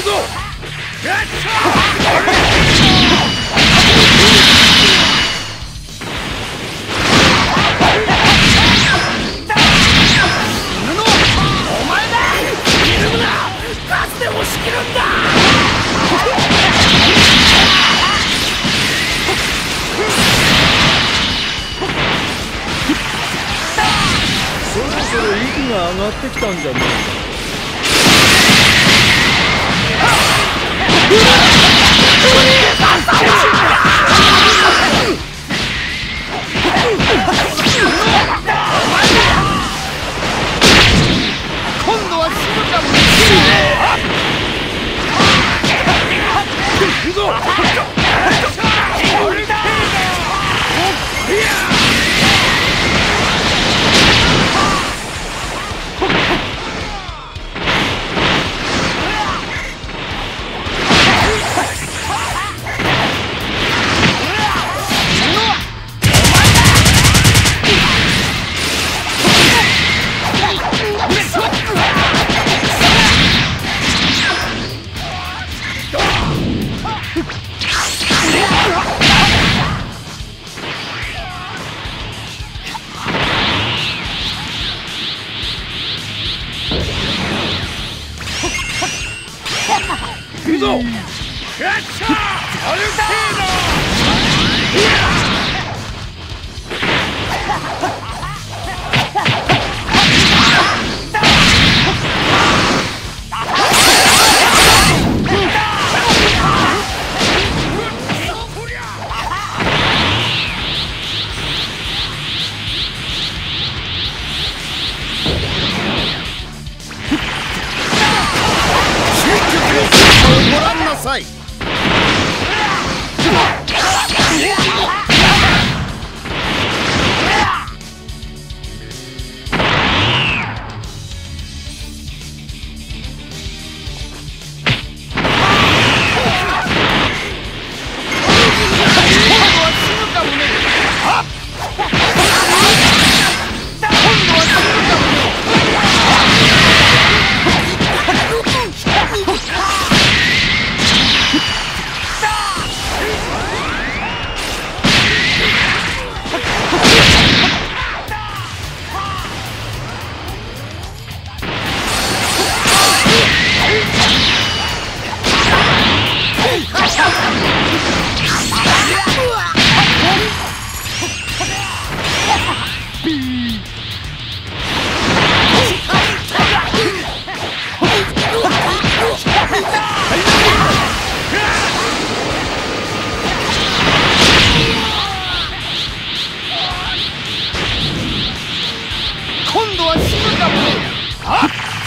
ぞ。お前だ。ひるむな。ガスで押し切るんだ。 そろそろ息が上がってきたんじゃねえか。 今度は死ぬかもしれない。行くぞ。行くぞ。ガッチャー。アルテーナ。ご覧なさい。今度は死ぬかも。あっ。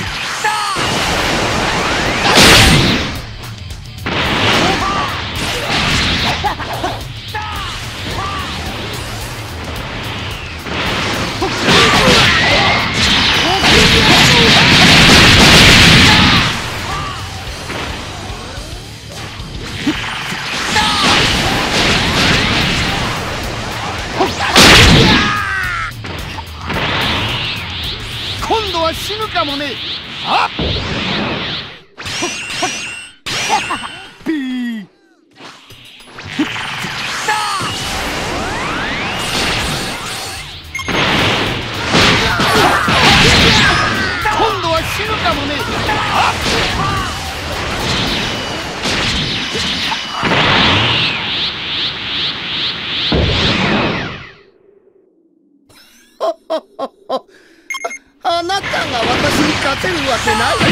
今度は死ぬかもね。あっ。ピー。今度は死ぬかもね。あっ。あなたが私に勝てるわけない。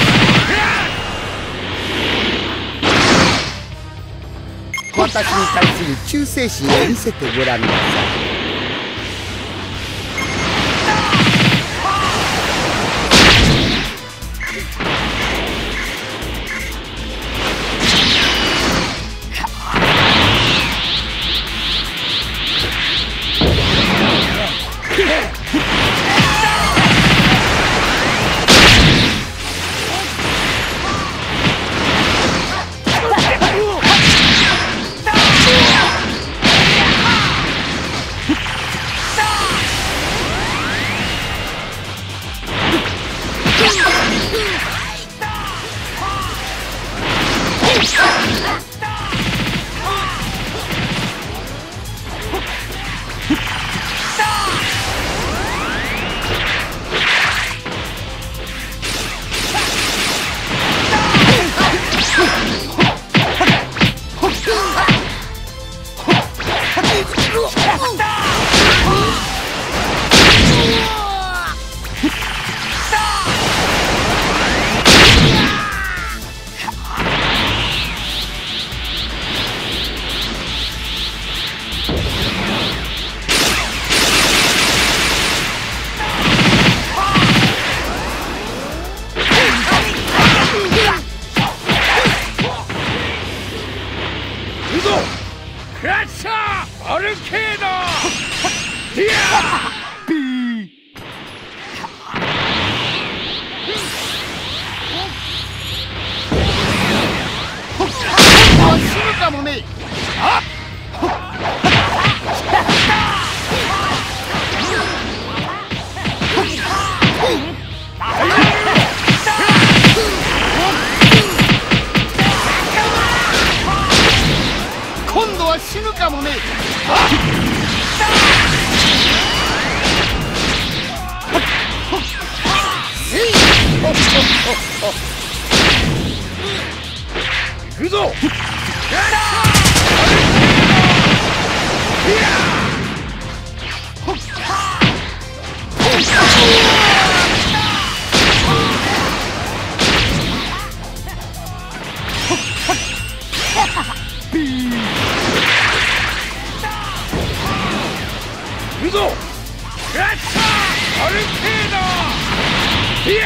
私に対する忠誠心を見せてごらんなさい。 アルケードいやピー。 死ぬかもね。あっ今度は死ぬかもね。行くぞ。行くぞ。やったアルケードいや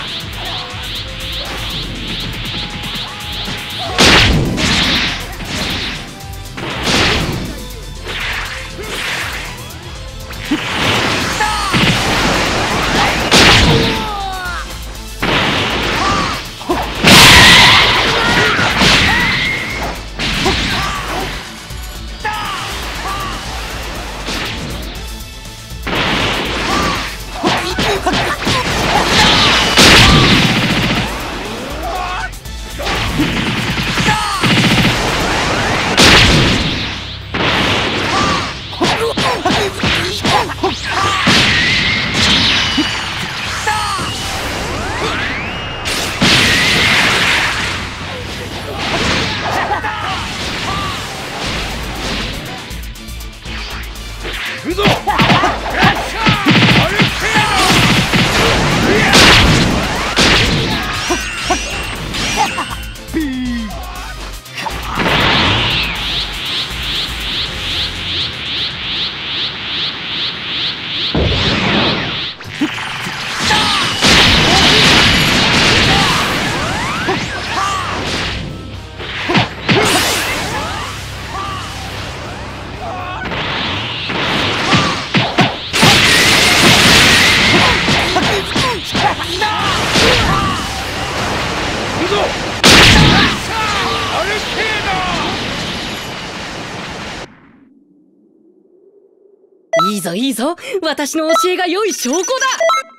行くぞ。やったアルケードいやピー。 いいぞいいぞ、私の教えが良い証拠だ。